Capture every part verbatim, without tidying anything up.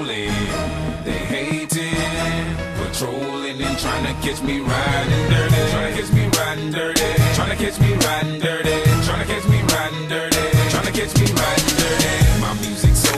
rolling, they hating, patrolling and trying to catch me riding dirty, trying to catch me riding dirty, trying to catch me riding dirty, trying to catch me riding dirty, trying to catch me riding dirty. My music so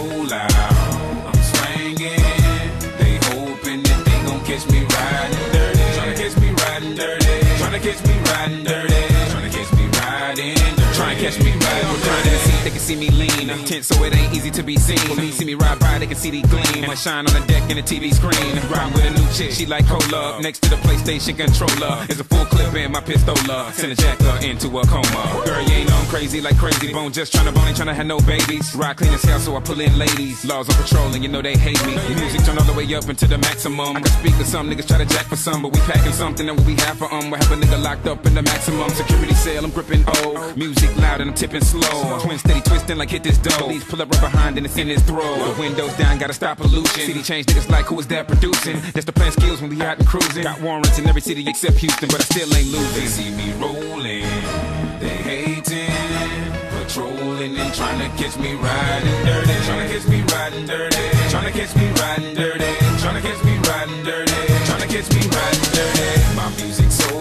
loud, I'm swinging, they hoping that they gon' catch me riding dirty, trying to catch me riding dirty, trying to catch me riding dirty, trying to catch me riding dirty, trying to catch me riding dirty. They can see me lean, tense so it ain't easy to be seen. When they see me ride by, they can see the gleam. I shine on the deck in the T V screen. Ride with a new chick, she like cola. Next to the PlayStation controller is a full clip in my pistola. Send a jacker into a coma. Girl, you ain't know I'm crazy like Crazy Bone. Just tryna bone, ain't tryna have no babies. Ride clean as hell, so I pull in ladies. Laws on patrol, and you know they hate me. Music turn all the way up into the maximum. I can speak to some niggas, try to jack for some, but we packing something that we have for um. We have a nigga locked up in the maximum security cell. I'm gripping O. Music loud and I'm tipping slow. Twin steady twisting like hit this dough. Please pull up right behind and it's in his throat. The windows down, gotta stop pollution. City change niggas like who is that producing? That's the plan skills when we out and cruising. Got warrants in every city except Houston, but I still ain't losing. They see me rolling, they hating, patrolling and trying to catch me riding dirty, trying to catch me riding dirty, trying to catch me riding dirty, trying to catch me riding dirty, trying to catch me riding dirty. My music so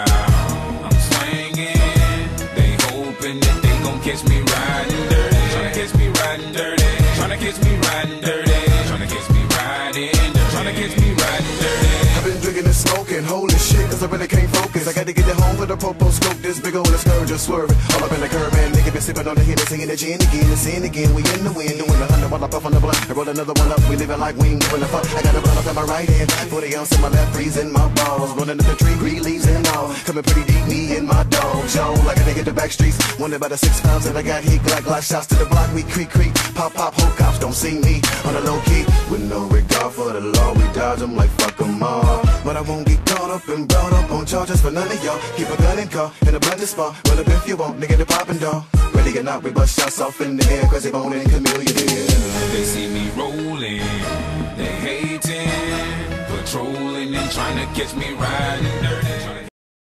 loud, I'm swinging, they hoping that they gon' catch me riding dirty, trying to catch me riding dirty, trying to catch me riding dirty, trying to catch me riding dirty, trying to catch me riding dirty. I've been drinking and smoking, holy shit, cause I really can't focus. I gotta get it home with a popo scope, this big old scourge just swerving. All up in the curb, man, nigga been sipping on the hit and singing the gin again and sin again. We in the wind, doing a hundred while I puff on the blunt. I roll another one up, we living like we ain't giving a fuck. I got a blunt up in my right hand, forty ounce in my left, freezing my balls. Running up the tree, green leaves and all. Coming pretty deep, me and my dog, Joe. Like a nigga the back streets, wondering about the six pounds that I got here. Glock, glock shots to the block, we creak, creak. Pop, pop, whole cops don't see me on the low key. With no regard for the law, we dodge them like fuck them all. But I won't get caught up and brought up on charges for none of y'all. Keep a gun in car, in a blended spot. Roll up if you want, nigga, the poppin' dog. Ready or not, we bust shots off in the air, Crazy Bone and Chameleon. They see me rolling, they hating, patrolling and trying to catch me riding dirty.